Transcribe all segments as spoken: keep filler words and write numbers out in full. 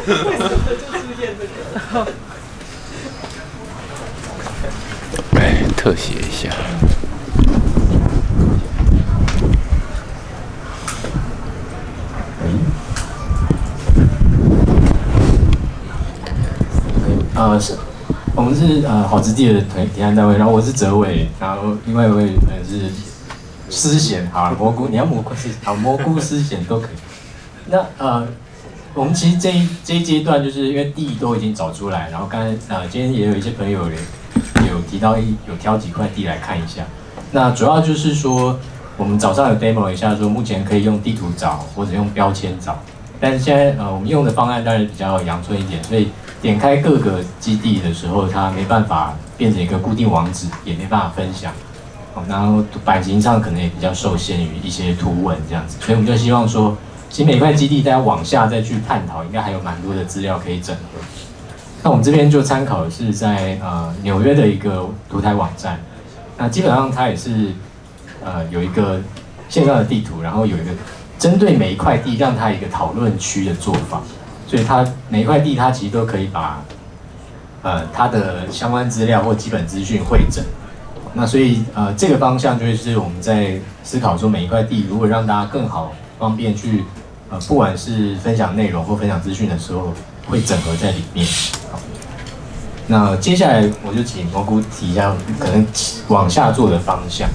为什么就出现这个？ 来特写一下。 呃，是，我们是呃好之地的团提案单位，然后我是哲伟，然后另外一位呃是思贤，好蘑菇，你要蘑菇是好蘑菇思贤都可以。那呃，我们其实这一这一阶段，就是因为地都已经找出来，然后刚才呃今天也有一些朋友有有提到一有挑几块地来看一下。那主要就是说，我们早上有 demo 一下，说目前可以用地图找或者用标签找，但是现在呃我们用的方案当然比较阳春一点，所以点开各个基地的时候，它没办法变成一个固定网址，也没办法分享。然后版型上可能也比较受限于一些图文这样子，所以我们就希望说，其实每块基地大家往下再去探讨，应该还有蛮多的资料可以整合。那我们这边就参考的是在呃纽约的一个图台网站，那基本上它也是呃有一个线上的地图，然后有一个针对每一块地让它一个讨论区的做法。所以它每一块地，它其实都可以把，呃，它的相关资料或基本资讯汇整。那所以呃，这个方向就是我们在思考说，每一块地如果让大家更好方便去，呃，不管是分享内容或分享资讯的时候，会整合在里面。好，那接下来我就请蘑菇提一下可能往下做的方向。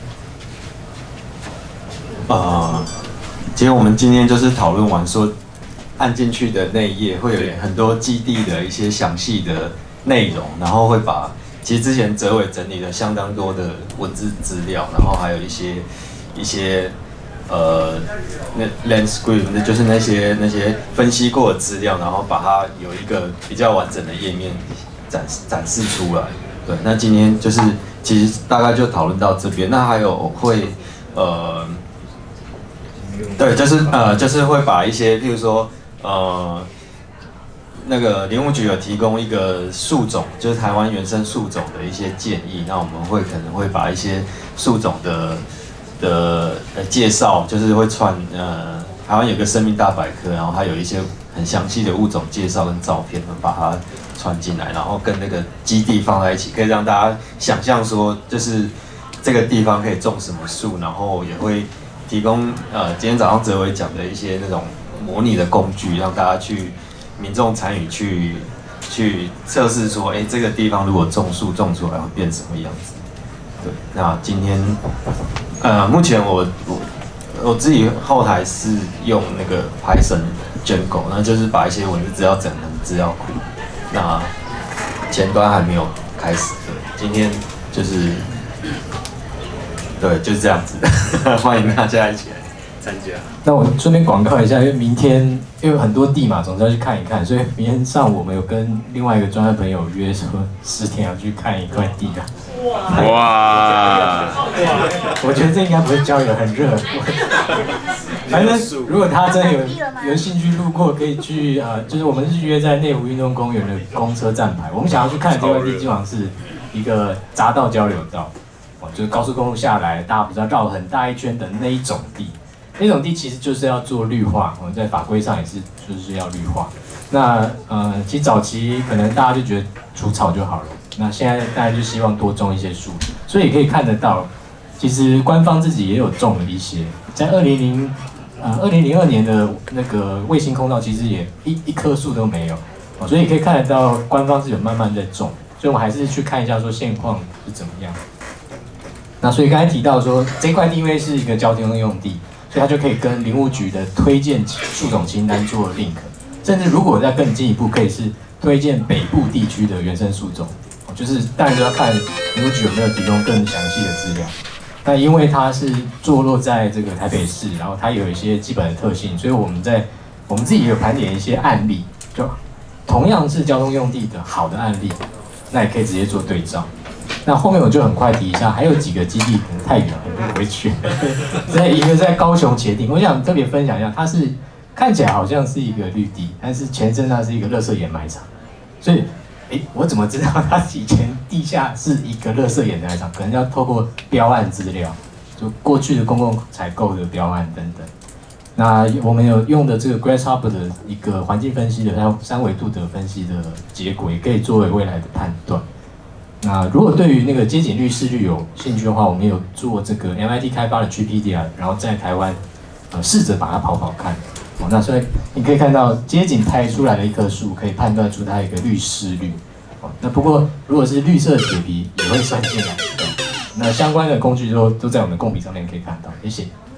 呃，其实我们今天就是讨论完说。按进去的那一页会有很多基地的一些详细的内容，然后会把其实之前哲伟整理了相当多的文字资料，然后还有一些一些呃那 landscape 那就是那些那些分析过的资料，然后把它有一个比较完整的页面展展示出来。对，那今天就是其实大概就讨论到这边，那还有会呃对，就是呃就是会把一些譬如说。呃，那个林务局有提供一个树种，就是台湾原生树种的一些建议。那我们会可能会把一些树种的的呃介绍，就是会串呃台湾有个生命大百科，然后还有一些很详细的物种介绍跟照片，把它串进来，然后跟那个基地放在一起，可以让大家想象说，就是这个地方可以种什么树，然后也会提供呃今天早上哲伟讲的一些那种。模拟的工具，让大家去民众参与去去测试说，哎、欸，这个地方如果种树种出来会变什么样子？对，那今天呃，目前我我我自己后台是用那个 Python Django， 那就是把一些文字资料整成资料库。那前端还没有开始，对，今天就是对，就是这样子，欢迎大家一起来。参加。 那我顺便广告一下，因为明天因为很多地嘛，总是要去看一看，所以明天上午我们有跟另外一个专业朋友约说十点要去看一块地啊。 哇！ 我觉得这应该不是郊游，很热。反正如果他真的有有兴趣路过，可以去呃，就是我们是约在内湖运动公园的公车站牌。我们想要去看这块地，基本上是一个匝道交流道，哦，就是高速公路下来，大家不是要绕很大一圈的那一种地。那种地其实就是要做绿化，我们在法规上也是就是要绿化。那呃，其实早期可能大家就觉得除草就好了，那现在大家就希望多种一些树，所以也可以看得到，其实官方自己也有种了一些，在二零零呃二零零二年的那个卫星空照，其实也一一棵树都没有，哦，所以可以看得到官方是有慢慢在种，所以我们还是去看一下说现况是怎么样。那所以刚才提到说这块地因为是一个交通用地。所以它就可以跟林务局的推荐树种清单做 link， 甚至如果再更进一步，可以是推荐北部地区的原生树种，就是当然就要看林务局有没有提供更详细的资料。那因为它是坐落在这个台北市，然后它有一些基本的特性，所以我们在我们自己也有盘点一些案例，就同样是交通用地的好的案例，那也可以直接做对照。那后面我就很快提一下，还有几个基地可能太远了，我就不会去。在一个在高雄茄萣，我想特别分享一下，它是看起来好像是一个绿地，但是前身它是一个垃圾掩埋场。所以，哎，我怎么知道它以前地下是一个垃圾掩埋场？可能要透过标案资料，就过去的公共采购的标案等等。 那我们有用的这个 Grasshopper 的一个环境分析的三三维度的分析的结果，也可以作为未来的判断。那如果对于那个街景率、视率有兴趣的话，我们有做这个 M I T 开发的 G P D 啊，然后在台湾呃试着把它跑跑看。哦，那所以你可以看到街景拍出来的一棵树，可以判断出它一个绿视率。哦，那不过如果是绿色铁皮也会算进来。那相关的工具都都在我们的贡笔上面可以看到，谢谢。